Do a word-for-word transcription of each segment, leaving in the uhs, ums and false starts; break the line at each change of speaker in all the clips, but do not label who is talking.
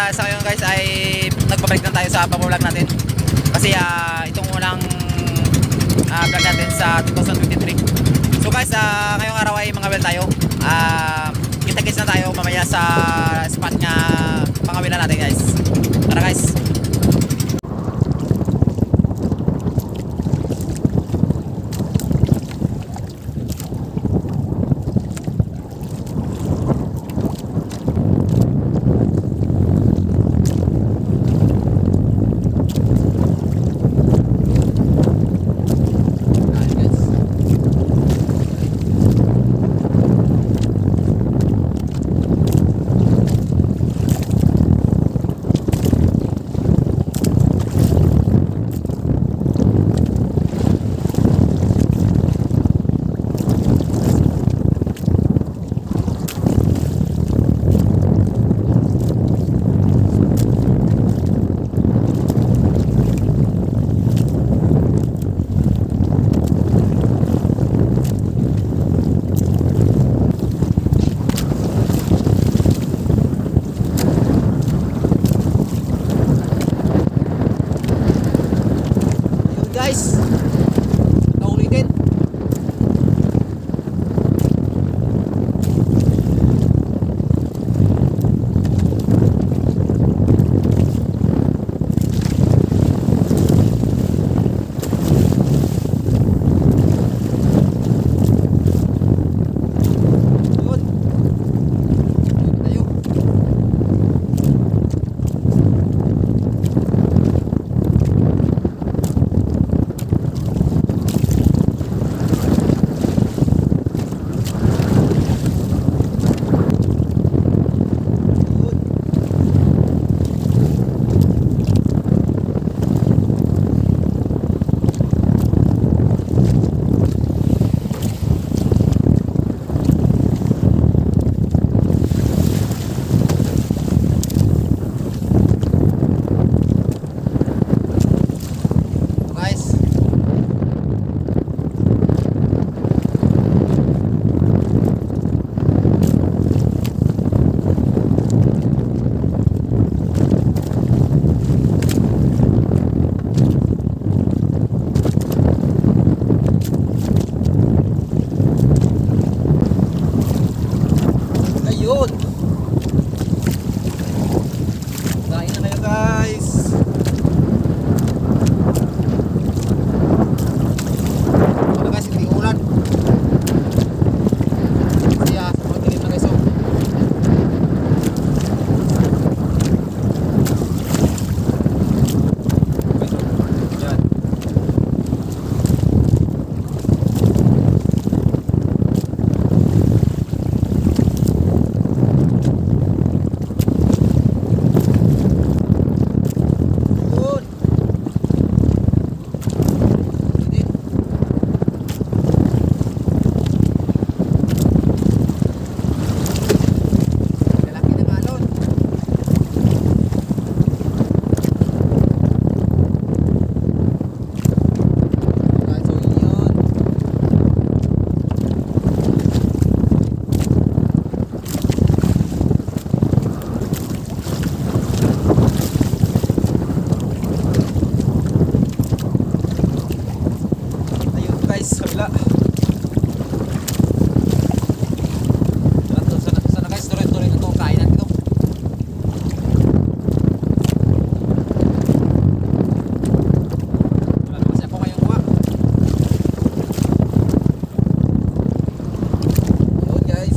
uh, sa ngayon guys ay nagbabalik na tayo sa pag-vlog natin. Kasi uh, itong unang uh, vlog natin sa two thousand twenty-three. So guys, uh, ngayong araw ay mga well tayo. Uh, kita-kits na tayo mamaya sa spot nga pangawilan natin guys. Tara guys. Guys, nahuli din. Ayun. Kain na kayo guys. Ano guys, hindi ulan. Kasi ah, sa mga dilim na guys. Yan. Kabila. Sana, sana guys, tuloy-tuloy na ito. Kainan ito. Wala naman kasi ako ngayong kuha. Yun guys.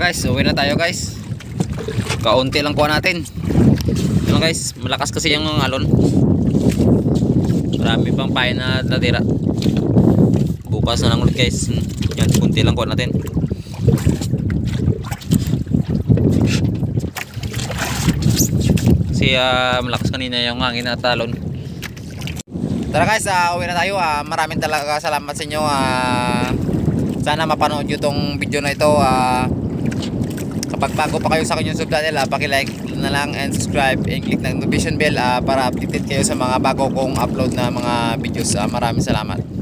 guys, uwi na tayo guys. Kaunti lang kuha natin. Ano guys, malakas kasi yung alon. Marami pang pain na natira. Bukas na lang ulit guys. Yan, kunti lang kuha natin. Kasi uh, malakas kanina yung hangin at alon. Tara guys, uh, uwi na tayo. Uh, maraming talaga salamat sa inyo. Uh, sana mapanood nyo tong video na ito. Uh, kapag bago pa kayo sa akin yung sub channel, uh, paki-like na lang and subscribe and click ng notification bell uh, para updated kayo sa mga bago kong upload na mga videos. Uh, maraming salamat.